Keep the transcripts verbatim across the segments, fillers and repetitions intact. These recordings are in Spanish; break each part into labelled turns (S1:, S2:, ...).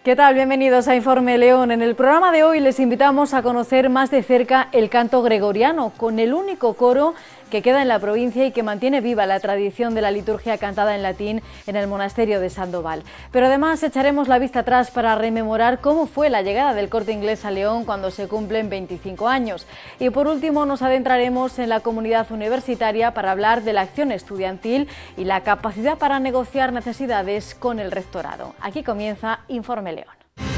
S1: ¿Qué tal? Bienvenidos a Informe León. En el programa de hoy les invitamos a conocer más de cerca el canto gregoriano, con el único coro que queda en la provincia y que mantiene viva la tradición de la liturgia cantada en latín en el monasterio de Sandoval. Pero además echaremos la vista atrás para rememorar cómo fue la llegada del Corte Inglés a León cuando se cumplen veinticinco años. Y por último nos adentraremos en la comunidad universitaria para hablar de la acción estudiantil y la capacidad para negociar necesidades con el rectorado. Aquí comienza Informe León.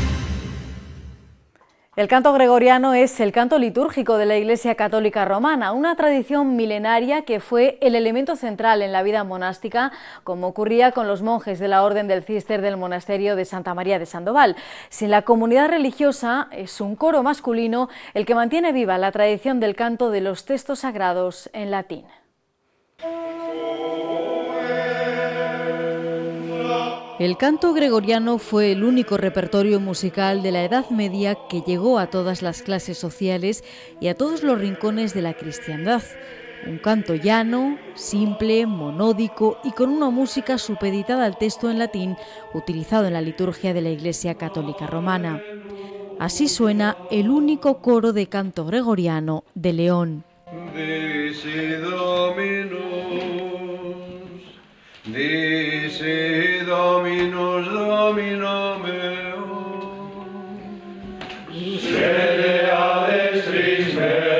S1: El canto gregoriano es el canto litúrgico de la Iglesia Católica Romana, una tradición milenaria que fue el elemento central en la vida monástica, como ocurría con los monjes de la Orden del Císter del monasterio de Santa María de Sandoval. Sin la comunidad religiosa, es un coro masculino el que mantiene viva la tradición del canto de los textos sagrados en latín. El canto gregoriano fue el único repertorio musical de la Edad Media que llegó a todas las clases sociales y a todos los rincones de la cristiandad. Un canto llano, simple, monódico y con una música supeditada al texto en latín utilizado en la liturgia de la Iglesia Católica Romana. Así suena el único coro de canto gregoriano de León.
S2: Dice Dominus, dice Dominus, Domino meo, sede adestris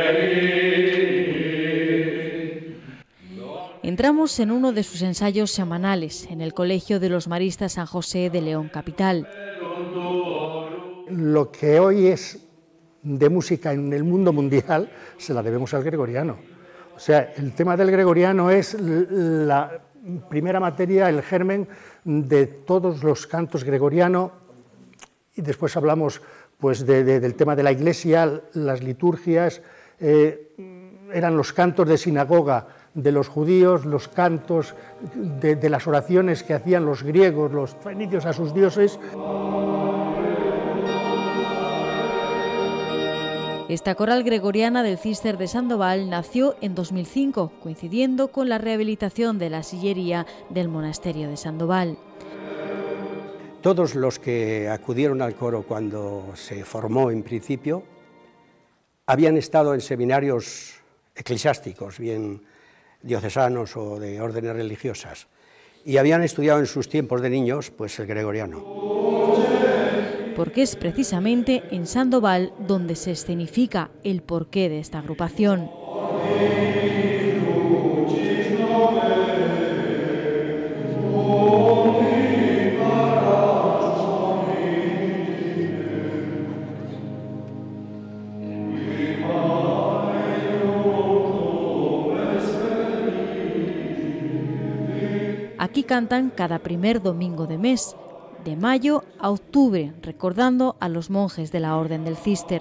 S2: mei.
S1: Entramos en uno de sus ensayos semanales, en el Colegio de los Maristas San José de León capital.
S3: Lo que hoy es de música en el mundo mundial se la debemos al gregoriano. O sea, el tema del gregoriano es la primera materia, el germen de todos los cantos gregorianos, y después hablamos pues, de, de, del tema de la Iglesia, las liturgias, eh, eran los cantos de sinagoga de los judíos, los cantos de, de las oraciones que hacían los griegos, los fenicios a sus dioses.
S1: Esta coral gregoriana del Císter de Sandoval nació en dos mil cinco, coincidiendo con la rehabilitación de la sillería del monasterio de Sandoval.
S4: Todos los que acudieron al coro cuando se formó en principio habían estado en seminarios eclesiásticos, bien diocesanos o de órdenes religiosas, y habían estudiado en sus tiempos de niños pues el gregoriano.
S1: Porque es precisamente en Sandoval donde se escenifica el porqué de esta agrupación. Aquí cantan cada primer domingo de mes, de mayo a octubre, recordando a los monjes de la Orden del Císter.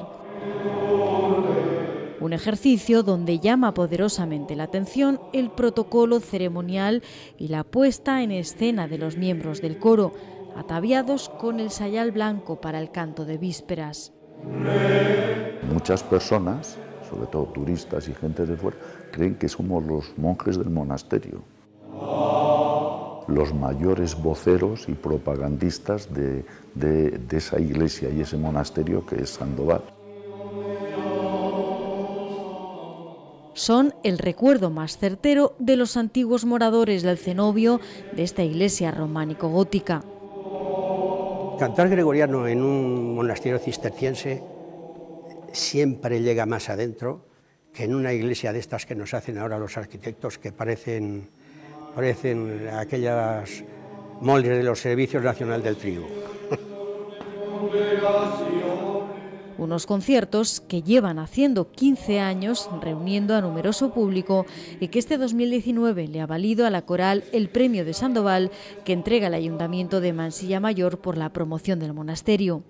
S1: Un ejercicio donde llama poderosamente la atención el protocolo ceremonial y la puesta en escena de los miembros del coro, ataviados con el sayal blanco para el canto de vísperas.
S5: Muchas personas, sobre todo turistas y gente de fuera, creen que somos los monjes del monasterio, los mayores voceros y propagandistas de, de, de esa iglesia y ese monasterio que es Sandoval.
S1: Son el recuerdo más certero de los antiguos moradores del cenobio de esta iglesia románico-gótica.
S4: Cantar gregoriano en un monasterio cisterciense siempre llega más adentro que en una iglesia de estas que nos hacen ahora los arquitectos, que parecen... parecen aquellas moldes de los Servicios Nacional del Trigo.
S1: Unos conciertos que llevan haciendo quince años, reuniendo a numeroso público, y que este dos mil diecinueve le ha valido a la coral el premio de Sandoval que entrega el Ayuntamiento de Mansilla Mayor por la promoción del monasterio.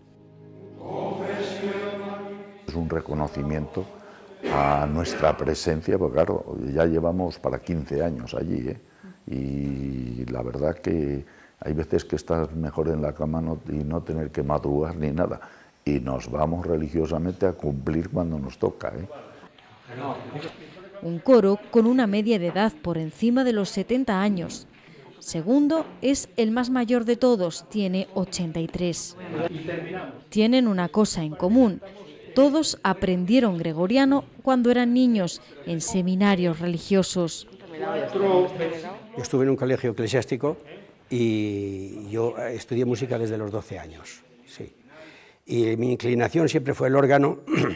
S5: Es un reconocimiento a nuestra presencia, porque claro, ya llevamos para quince años allí, ¿eh? Y la verdad que hay veces que estás mejor en la cama no, y no tener que madrugar ni nada, y nos vamos religiosamente a cumplir cuando nos toca, ¿eh?
S1: Un coro con una media de edad por encima de los setenta años. Segundo, es el más mayor de todos, tiene ochenta y tres. Tienen una cosa en común. Todos aprendieron gregoriano cuando eran niños, en seminarios religiosos.
S4: Yo estuve en un colegio eclesiástico y yo estudié música desde los doce años, sí. Y mi inclinación siempre fue el órgano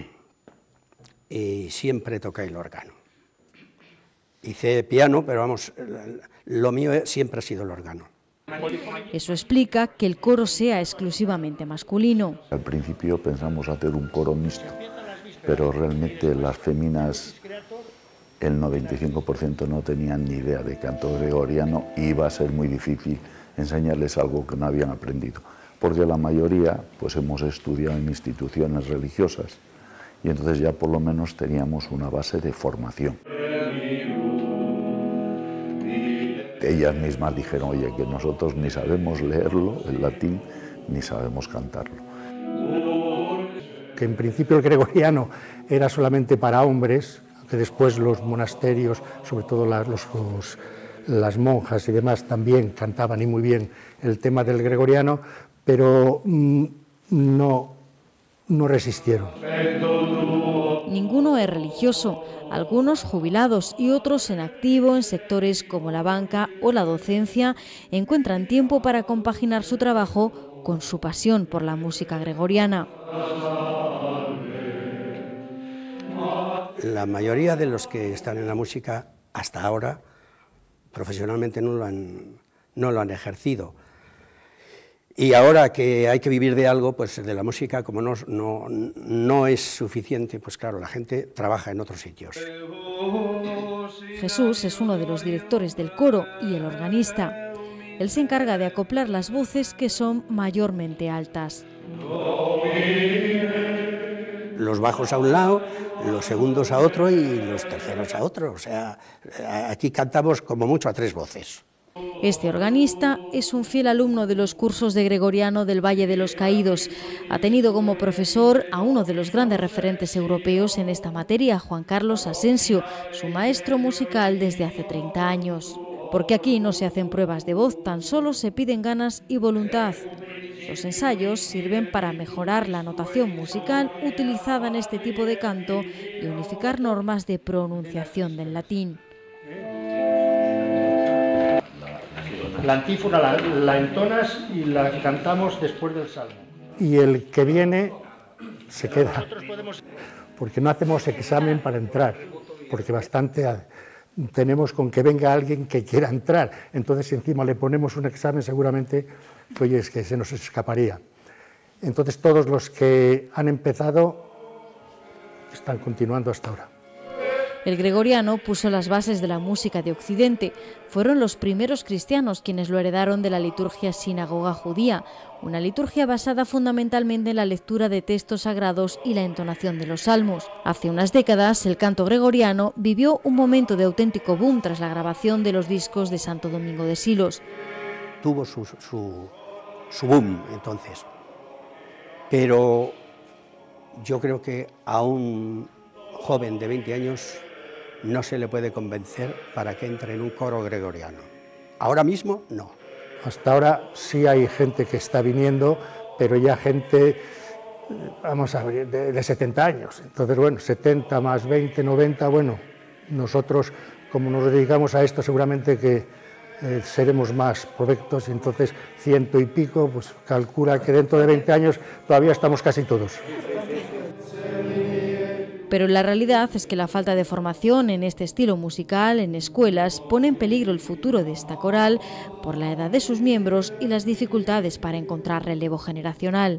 S4: y siempre toqué el órgano. Hice piano, pero vamos, lo mío siempre ha sido el órgano.
S1: Eso explica que el coro sea exclusivamente masculino.
S5: Al principio pensamos hacer un coro mixto, pero realmente las féminas, el noventa y cinco por ciento no tenían ni idea de canto gregoriano y iba a ser muy difícil enseñarles algo que no habían aprendido, porque la mayoría pues hemos estudiado en instituciones religiosas y entonces ya por lo menos teníamos una base de formación. Ellas mismas dijeron, oye, que nosotros ni sabemos leerlo, el latín, ni sabemos cantarlo.
S3: Que en principio el gregoriano era solamente para hombres, que después los monasterios, sobre todo las, los, los, las monjas y demás, también cantaban y muy bien el tema del gregoriano, pero mmm, no, no resistieron.
S1: Ninguno es religioso, algunos jubilados y otros en activo en sectores como la banca o la docencia encuentran tiempo para compaginar su trabajo con su pasión por la música gregoriana.
S4: La mayoría de los que están en la música hasta ahora profesionalmente no lo han, no lo han ejercido. Y ahora que hay que vivir de algo, pues de la música, como no, no, no es suficiente, pues claro, la gente trabaja en otros sitios.
S1: Jesús es uno de los directores del coro y el organista. Él se encarga de acoplar las voces que son mayormente altas.
S4: Los bajos a un lado, los segundos a otro y los terceros a otro. O sea, aquí cantamos como mucho a tres voces.
S1: Este organista es un fiel alumno de los cursos de gregoriano del Valle de los Caídos. Ha tenido como profesor a uno de los grandes referentes europeos en esta materia, Juan Carlos Asensio, su maestro musical desde hace treinta años. Porque aquí no se hacen pruebas de voz, tan solo se piden ganas y voluntad. Los ensayos sirven para mejorar la notación musical utilizada en este tipo de canto y unificar normas de pronunciación del latín.
S3: La antífona la, la entonas y la cantamos después del salmo. Y el que viene se queda, porque no hacemos examen para entrar, porque bastante tenemos con que venga alguien que quiera entrar. Entonces, si encima le ponemos un examen, seguramente, oye, es que se nos escaparía. Entonces, todos los que han empezado están continuando hasta ahora.
S1: El gregoriano puso las bases de la música de Occidente. Fueron los primeros cristianos quienes lo heredaron de la liturgia sinagoga judía, una liturgia basada fundamentalmente en la lectura de textos sagrados y la entonación de los salmos. Hace unas décadas, el canto gregoriano vivió un momento de auténtico boom tras la grabación de los discos de Santo Domingo de Silos.
S4: Tuvo su, su, su boom entonces, pero yo creo que a un joven de veinte años no se le puede convencer para que entre en un coro gregoriano. Ahora mismo, no.
S3: Hasta ahora sí hay gente que está viniendo, pero ya gente, vamos a ver, de, de setenta años. Entonces, bueno, setenta más veinte, noventa, bueno, nosotros, como nos dedicamos a esto, seguramente que eh, seremos más provectos, entonces ciento y pico, pues calcula que dentro de veinte años todavía estamos casi todos.
S1: Pero la realidad es que la falta de formación en este estilo musical en escuelas pone en peligro el futuro de esta coral por la edad de sus miembros y las dificultades para encontrar relevo generacional.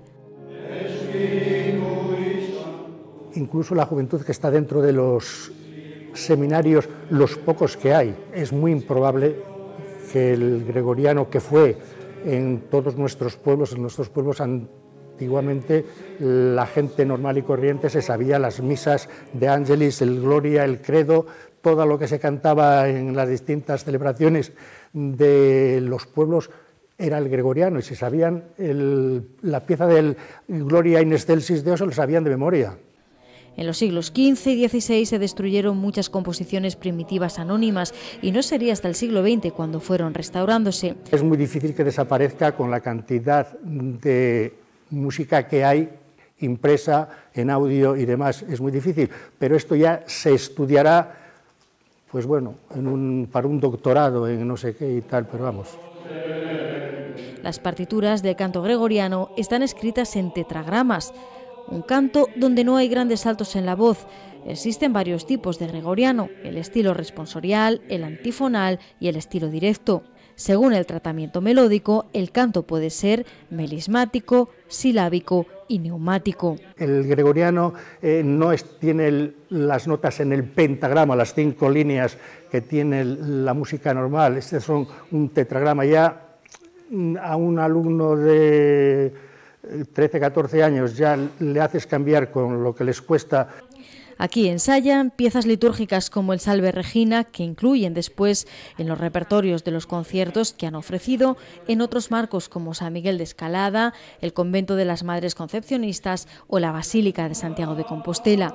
S3: Incluso la juventud que está dentro de los seminarios, los pocos que hay, es muy improbable que el gregoriano que fue en todos nuestros pueblos, en nuestros pueblos antiguos, antiguamente la gente normal y corriente se sabía las misas de Ángelis, el Gloria, el Credo, todo lo que se cantaba en las distintas celebraciones de los pueblos era el gregoriano y se sabían el, la pieza del Gloria in excelsis Deo, se lo sabían de memoria.
S1: En los siglos quince y dieciséis se destruyeron muchas composiciones primitivas anónimas y no sería hasta el siglo veinte cuando fueron restaurándose.
S3: Es muy difícil que desaparezca con la cantidad de música que hay impresa en audio y demás, es muy difícil, pero esto ya se estudiará, pues bueno, en un, para un doctorado en no sé qué y tal, pero vamos.
S1: Las partituras del canto gregoriano están escritas en tetragramas, un canto donde no hay grandes saltos en la voz. Existen varios tipos de gregoriano, el estilo responsorial, el antifonal y el estilo directo. Según el tratamiento melódico, el canto puede ser melismático, silábico y neumático.
S3: El gregoriano eh, no es, tiene el, las notas en el pentagrama, las cinco líneas que tiene la música normal. Este son un tetragrama. Ya a un alumno de trece, catorce años ya le haces cambiar con lo que les cuesta.
S1: Aquí ensayan piezas litúrgicas como el Salve Regina, que incluyen después en los repertorios de los conciertos que han ofrecido en otros marcos como San Miguel de Escalada, el Convento de las Madres Concepcionistas o la Basílica de Santiago de Compostela.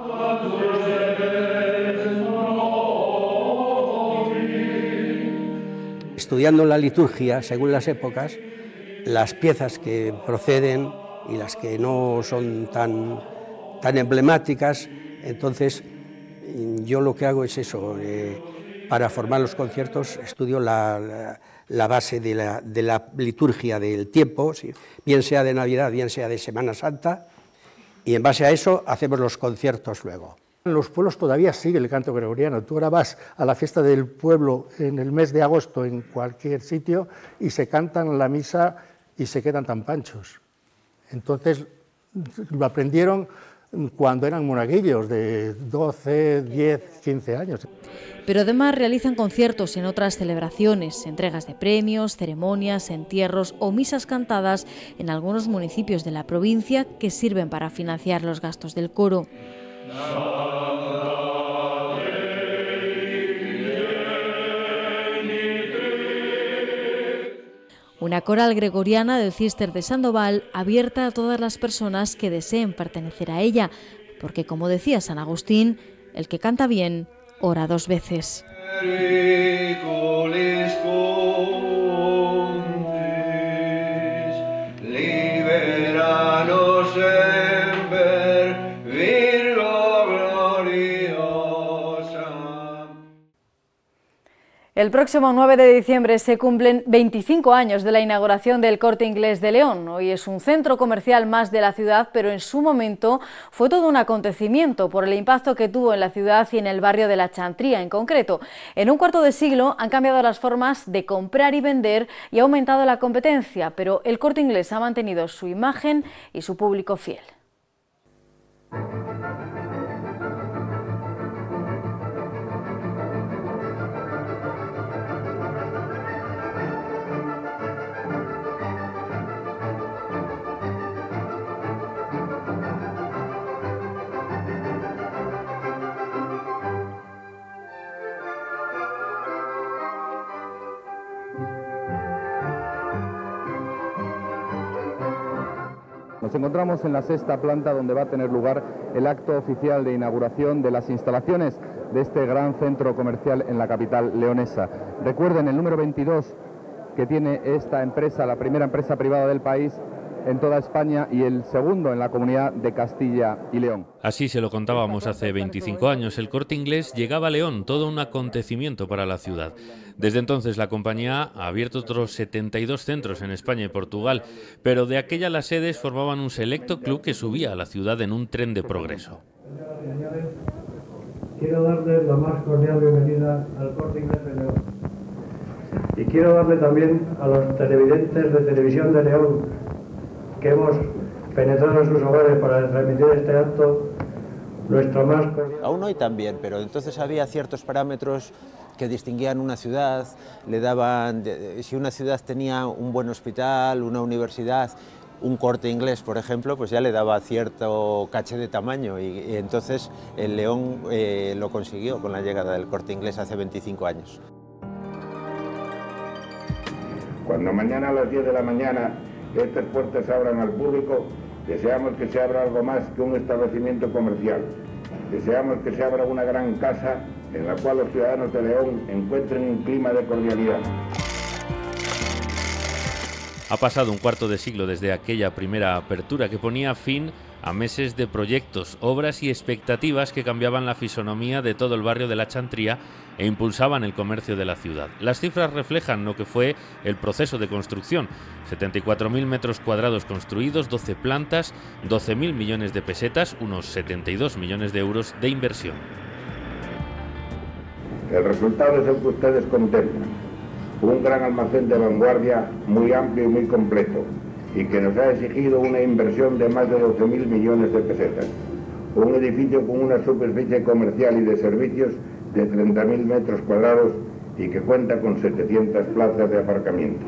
S4: Estudiando la liturgia, según las épocas, las piezas que proceden y las que no son tan, tan emblemáticas, entonces yo lo que hago es eso, eh, para formar los conciertos estudio la, la, la base de la, de la liturgia del tiempo, ¿sí? Bien sea de Navidad, bien sea de Semana Santa, y en base a eso hacemos los conciertos luego.
S3: En los pueblos todavía sigue el canto gregoriano. Tú ahora vas a la fiesta del pueblo en el mes de agosto en cualquier sitio y se cantan la misa y se quedan tan panchos. Entonces lo aprendieron cuando eran monaguillos de doce, diez, quince años.
S1: Pero además realizan conciertos en otras celebraciones, entregas de premios, ceremonias, entierros o misas cantadas en algunos municipios de la provincia que sirven para financiar los gastos del coro. Una coral gregoriana del Cister de Sandoval abierta a todas las personas que deseen pertenecer a ella, porque como decía San Agustín, el que canta bien, ora dos veces. El próximo nueve de diciembre se cumplen veinticinco años de la inauguración del Corte Inglés de León. Hoy es un centro comercial más de la ciudad, pero en su momento fue todo un acontecimiento por el impacto que tuvo en la ciudad y en el barrio de la Chantría en concreto. En un cuarto de siglo han cambiado las formas de comprar y vender y ha aumentado la competencia, pero el Corte Inglés ha mantenido su imagen y su público fiel.
S6: Nos encontramos en la sexta planta donde va a tener lugar el acto oficial de inauguración de las instalaciones de este gran centro comercial en la capital leonesa. Recuerden el número veintidós que tiene esta empresa, la primera empresa privada del país en toda España y el segundo en la comunidad de Castilla y León.
S7: Así se lo contábamos hace veinticinco años. El Corte Inglés llegaba a León, todo un acontecimiento para la ciudad. Desde entonces la compañía ha abierto otros setenta y dos centros en España y Portugal, pero de aquella las sedes formaban un selecto club que subía a la ciudad en un tren de progreso.
S8: Quiero darles la más cordial bienvenida al Corte Inglés de León. Y quiero darle también a los televidentes de Televisión de León, que hemos penetrado en sus hogares para transmitir este acto, nuestra más cordial.
S9: Aún hoy también, pero entonces había ciertos parámetros que distinguían una ciudad, le daban, si una ciudad tenía un buen hospital, una universidad, un Corte Inglés, por ejemplo, pues ya le daba cierto caché de tamaño y, y entonces el León eh, lo consiguió con la llegada del Corte Inglés hace veinticinco años.
S10: Cuando mañana a las diez de la mañana estas puertas se abran al público, deseamos que se abra algo más que un establecimiento comercial. deseamos que se abra una gran casa en la cual los ciudadanos de León encuentren un clima de cordialidad.
S7: Ha pasado un cuarto de siglo desde aquella primera apertura que ponía fin a meses de proyectos, obras y expectativas que cambiaban la fisonomía de todo el barrio de la Chantría e impulsaban el comercio de la ciudad. Las cifras reflejan lo que fue el proceso de construcción: setenta y cuatro mil metros cuadrados construidos, doce plantas, doce mil millones de pesetas, unos setenta y dos millones de euros de inversión.
S10: El resultado es el que ustedes contemplan: un gran almacén de vanguardia muy amplio y muy completo, y que nos ha exigido una inversión de más de doce mil millones de pesetas. Un edificio con una superficie comercial y de servicios de treinta mil metros cuadrados y que cuenta con setecientas plazas de aparcamiento.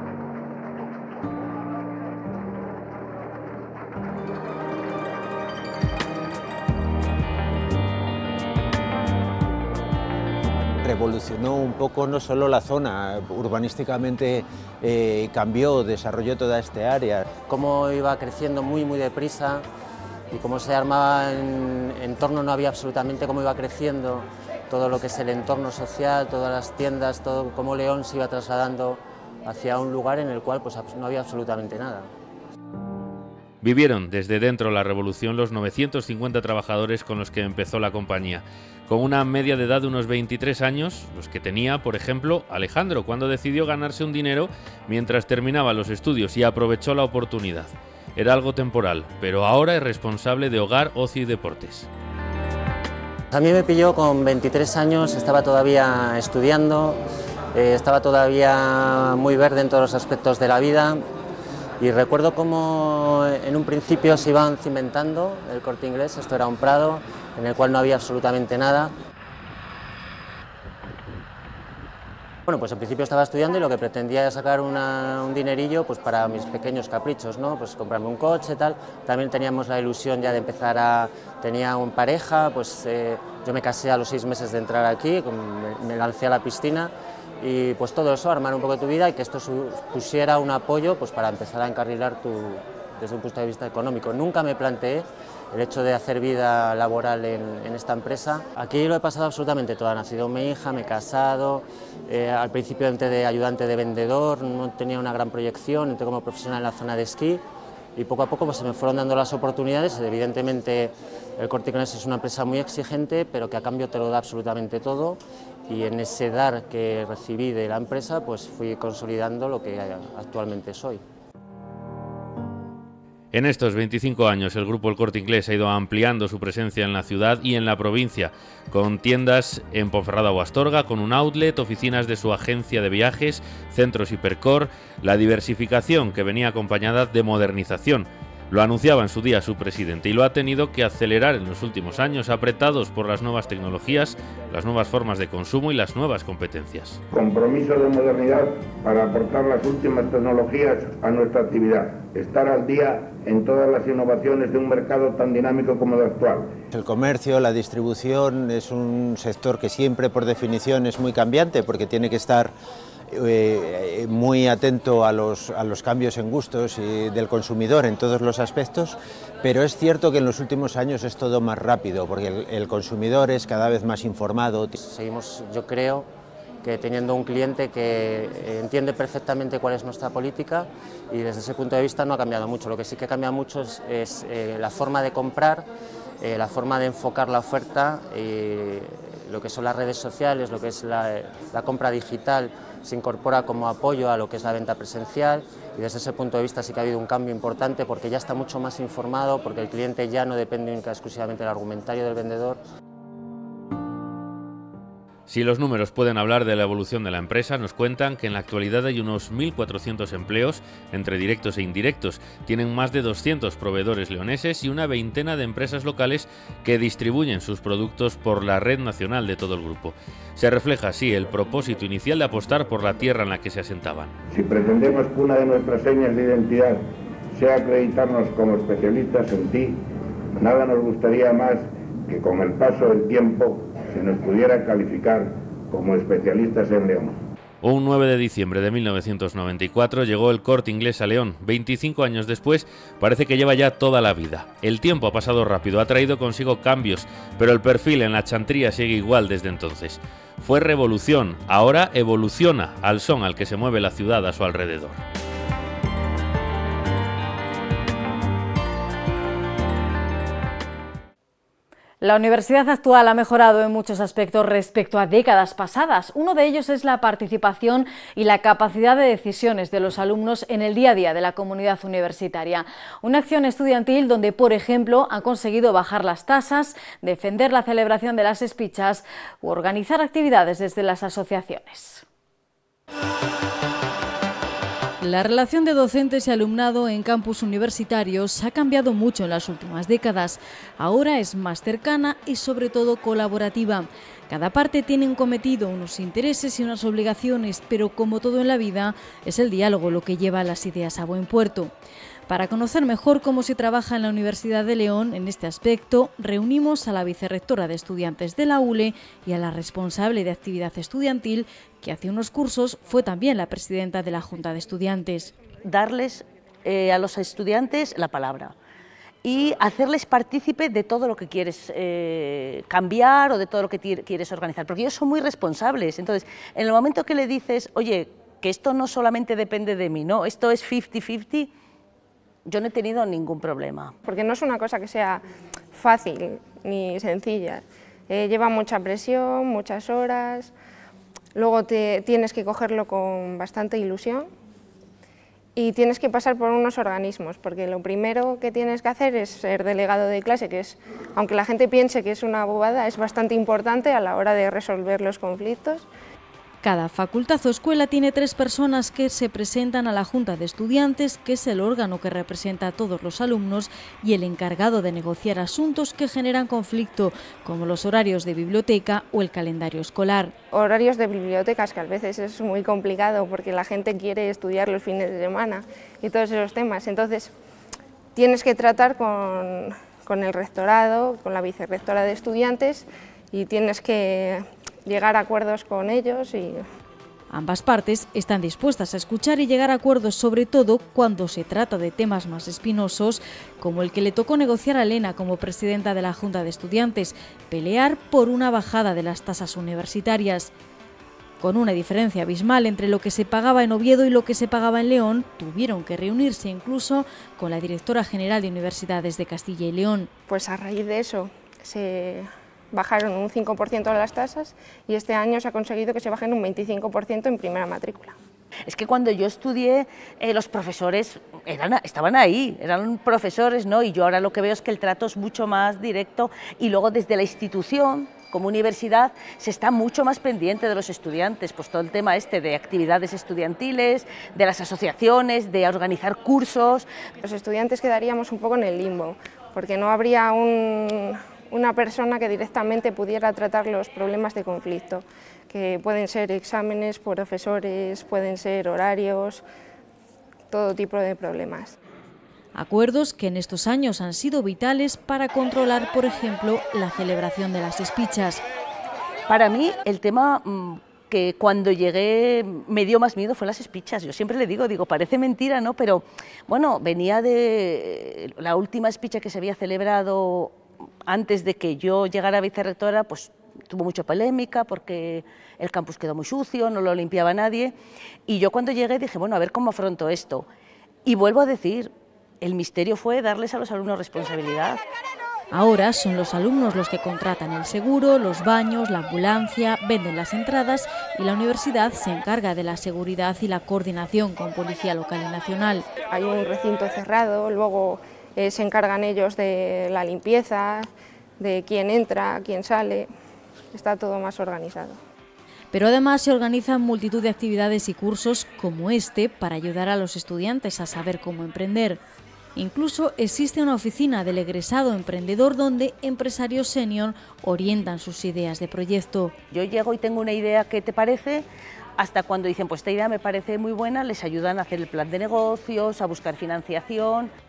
S9: Revolucionó un poco no solo la zona, urbanísticamente eh, cambió, desarrolló toda esta área.
S11: Cómo iba creciendo muy muy deprisa y cómo se armaba en entorno, no había absolutamente cómo iba creciendo todo lo que es el entorno social, todas las tiendas, todo cómo León se iba trasladando hacia un lugar en el cual pues, no había absolutamente nada.
S7: Vivieron desde dentro la revolución los novecientos cincuenta trabajadores con los que empezó la compañía, con una media de edad de unos veintitrés años, los que tenía, por ejemplo, Alejandro, cuando decidió ganarse un dinero mientras terminaba los estudios y aprovechó la oportunidad. Era algo temporal, pero ahora es responsable de hogar, ocio y deportes.
S11: A mí me pilló con veintitrés años, estaba todavía estudiando, eh, estaba todavía muy verde en todos los aspectos de la vida. Y recuerdo cómo en un principio se iban cimentando el Corte Inglés. Esto era un prado en el cual no había absolutamente nada. Bueno, pues en principio estaba estudiando y lo que pretendía era sacar una, un dinerillo pues para mis pequeños caprichos, ¿no? Pues comprarme un coche y tal. También teníamos la ilusión ya de empezar a... Tenía una pareja, pues eh, yo me casé a los seis meses de entrar aquí, me, me lancé a la piscina. Y pues todo eso, armar un poco de tu vida y que esto pusiera un apoyo pues para empezar a encarrilar tu, desde un punto de vista económico. Nunca me planteé el hecho de hacer vida laboral en, en esta empresa. Aquí lo he pasado absolutamente todo. Ha nacido mi hija, me he casado, eh, al principio entré de ayudante de vendedor, no tenía una gran proyección, entré como profesional en la zona de esquí y poco a poco pues, se me fueron dando las oportunidades. Evidentemente el Corte Inglés es una empresa muy exigente, pero que a cambio te lo da absolutamente todo. Y en ese dar que recibí de la empresa, pues fui consolidando lo que actualmente soy.
S7: En estos veinticinco años, el Grupo El Corte Inglés ha ido ampliando su presencia en la ciudad y en la provincia, con tiendas en Ponferrada o Astorga, con un outlet, oficinas de su agencia de viajes, centros Hipercor, la diversificación que venía acompañada de modernización. Lo anunciaba en su día su presidente y lo ha tenido que acelerar en los últimos años, apretados por las nuevas tecnologías, las nuevas formas de consumo y las nuevas competencias.
S10: Compromiso de modernidad para aportar las últimas tecnologías a nuestra actividad, estar al día en todas las innovaciones de un mercado tan dinámico como el actual.
S9: El comercio, la distribución es un sector que siempre por definición es muy cambiante porque tiene que estar Eh, muy atento a los, a los cambios en gustos y del consumidor en todos los aspectos, pero es cierto que en los últimos años es todo más rápido porque el, el consumidor es cada vez más informado.
S11: Seguimos, yo creo, que teniendo un cliente que entiende perfectamente cuál es nuestra política y desde ese punto de vista no ha cambiado mucho. Lo que sí que cambia mucho es, es eh, la forma de comprar, eh, la forma de enfocar la oferta, eh, lo que son las redes sociales, lo que es la, la compra digital, se incorpora como apoyo a lo que es la venta presencial y desde ese punto de vista sí que ha habido un cambio importante porque ya está mucho más informado, porque el cliente ya no depende única exclusivamente del argumentario del vendedor.
S7: Si los números pueden hablar de la evolución de la empresa, nos cuentan que en la actualidad hay unos mil cuatrocientos empleos, entre directos e indirectos. Tienen más de doscientos proveedores leoneses y una veintena de empresas locales que distribuyen sus productos por la red nacional de todo el grupo. Se refleja así el propósito inicial de apostar por la tierra en la que se asentaban.
S10: Si pretendemos que una de nuestras señas de identidad sea acreditarnos como especialistas en ti, nada nos gustaría más que con el paso del tiempo se nos pudiera calificar como especialistas en León.
S7: Un nueve de diciembre de mil novecientos noventa y cuatro llegó el Corte Inglés a León. veinticinco años después parece que lleva ya toda la vida. El tiempo ha pasado rápido, ha traído consigo cambios, pero el perfil en la chantría sigue igual desde entonces. Fue revolución, ahora evoluciona al son al que se mueve la ciudad a su alrededor.
S1: La universidad actual ha mejorado en muchos aspectos respecto a décadas pasadas. Uno de ellos es la participación y la capacidad de decisiones de los alumnos en el día a día de la comunidad universitaria. Una acción estudiantil donde, por ejemplo, han conseguido bajar las tasas, defender la celebración de las espichas u organizar actividades desde las asociaciones. La relación de docentes y alumnado en campus universitarios ha cambiado mucho en las últimas décadas. Ahora es más cercana y sobre todo colaborativa. Cada parte tiene un cometido, unos intereses y unas obligaciones, pero como todo en la vida, es el diálogo lo que lleva las ideas a buen puerto. Para conocer mejor cómo se trabaja en la Universidad de León en este aspecto, reunimos a la vicerrectora de estudiantes de la U L E y a la responsable de actividad estudiantil, que hace unos cursos fue también la presidenta de la Junta de Estudiantes.
S12: Darles eh, a los estudiantes la palabra y hacerles partícipe de todo lo que quieres eh, cambiar o de todo lo que quieres organizar, porque ellos son muy responsables. Entonces, en el momento que le dices, oye, que esto no solamente depende de mí, no, esto es cincuenta cincuenta, yo no he tenido ningún problema.
S13: Porque no es una cosa que sea fácil ni sencilla, eh, lleva mucha presión, muchas horas, luego te, tienes que cogerlo con bastante ilusión y tienes que pasar por unos organismos, porque lo primero que tienes que hacer es ser delegado de clase, que es, aunque la gente piense que es una bobada, es bastante importante a la hora de resolver los conflictos.
S1: Cada facultad o escuela tiene tres personas que se presentan a la Junta de Estudiantes, que es el órgano que representa a todos los alumnos y el encargado de negociar asuntos que generan conflicto, como los horarios de biblioteca o el calendario escolar.
S13: Horarios de bibliotecas, que a veces es muy complicado porque la gente quiere estudiar los fines de semana y todos esos temas. Entonces, tienes que tratar con, con el rectorado, con la vicerrectora de estudiantes y tienes que llegar a acuerdos con ellos. Y
S1: ambas partes están dispuestas a escuchar y llegar a acuerdos, sobre todo cuando se trata de temas más espinosos, como el que le tocó negociar a Elena como presidenta de la Junta de Estudiantes, pelear por una bajada de las tasas universitarias. Con una diferencia abismal entre lo que se pagaba en Oviedo y lo que se pagaba en León, tuvieron que reunirse incluso con la directora general de Universidades de Castilla y León.
S13: Pues a raíz de eso se bajaron un cinco por ciento las tasas y este año se ha conseguido que se bajen un veinticinco por ciento en primera matrícula.
S12: Es que cuando yo estudié, eh, los profesores eran, estaban ahí, eran profesores, ¿no? Y yo ahora lo que veo es que el trato es mucho más directo y luego desde la institución, como universidad, se está mucho más pendiente de los estudiantes, pues todo el tema este de actividades estudiantiles, de las asociaciones, de organizar cursos.
S13: Los estudiantes quedaríamos un poco en el limbo, porque no habría un una persona que directamente pudiera tratar los problemas de conflicto, que pueden ser exámenes, profesores, pueden ser horarios, todo tipo de problemas.
S1: Acuerdos que en estos años han sido vitales para controlar, por ejemplo, la celebración de las espichas.
S12: Para mí, el tema que cuando llegué me dio más miedo fue las espichas. Yo siempre le digo, digo, parece mentira, ¿no? Pero, bueno, venía de la última espicha que se había celebrado antes de que yo llegara a vicerrectora, pues tuvo mucha polémica porque el campus quedó muy sucio, no lo limpiaba nadie, y yo cuando llegué dije, bueno, a ver cómo afronto esto. Y vuelvo a decir, el misterio fue darles a los alumnos responsabilidad.
S1: Ahora son los alumnos los que contratan el seguro, los baños, la ambulancia, venden las entradas y la universidad se encarga de la seguridad y la coordinación con Policía Local y Nacional.
S13: Hay un recinto cerrado, luego Eh, se encargan ellos de la limpieza, de quién entra, quién sale, está todo más organizado.
S1: Pero además se organizan multitud de actividades y cursos como este para ayudar a los estudiantes a saber cómo emprender. Incluso existe una oficina del egresado emprendedor donde empresarios senior orientan sus ideas de proyecto.
S12: Yo llego y tengo una idea, ¿qué te parece? Hasta cuando dicen, pues esta idea me parece muy buena, les ayudan a hacer el plan de negocios, a buscar financiación.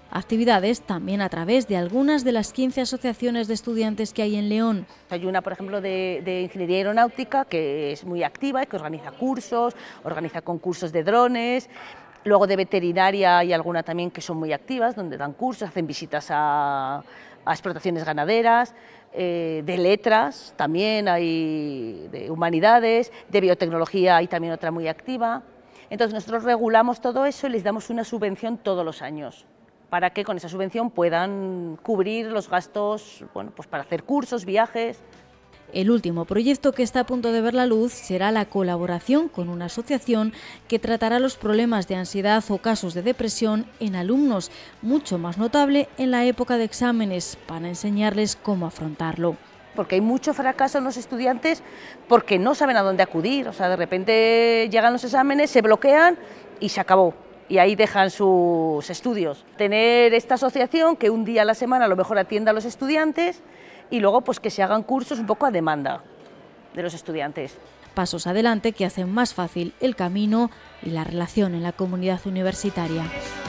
S1: actividades también a través de algunas de las quince asociaciones de estudiantes que hay en León.
S12: Hay una, por ejemplo, de, de Ingeniería Aeronáutica, que es muy activa, que organiza cursos, organiza concursos de drones. Luego de Veterinaria hay alguna también que son muy activas, donde dan cursos, hacen visitas a, a explotaciones ganaderas. Eh, de Letras también hay, de Humanidades, de Biotecnología hay también otra muy activa. Entonces nosotros regulamos todo eso y les damos una subvención todos los años, para que con esa subvención puedan cubrir los gastos, bueno, pues para hacer cursos, viajes.
S1: El último proyecto que está a punto de ver la luz será la colaboración con una asociación que tratará los problemas de ansiedad o casos de depresión en alumnos, mucho más notable en la época de exámenes, para enseñarles cómo afrontarlo.
S12: Porque hay mucho fracaso en los estudiantes porque no saben a dónde acudir, o sea, de repente llegan los exámenes, se bloquean y se acabó. Y ahí dejan sus estudios. Tener esta asociación que un día a la semana a lo mejor atienda a los estudiantes y luego pues que se hagan cursos un poco a demanda de los estudiantes.
S1: Pasos adelante que hacen más fácil el camino y la relación en la comunidad universitaria.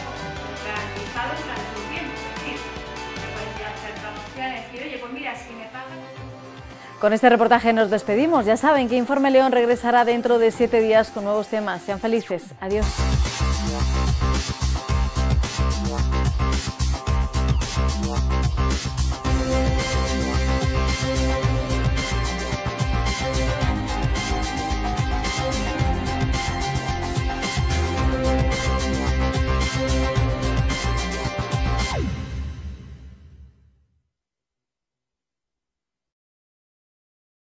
S1: Con este reportaje nos despedimos. Ya saben que Informe León regresará dentro de siete días con nuevos temas. Sean felices. Adiós.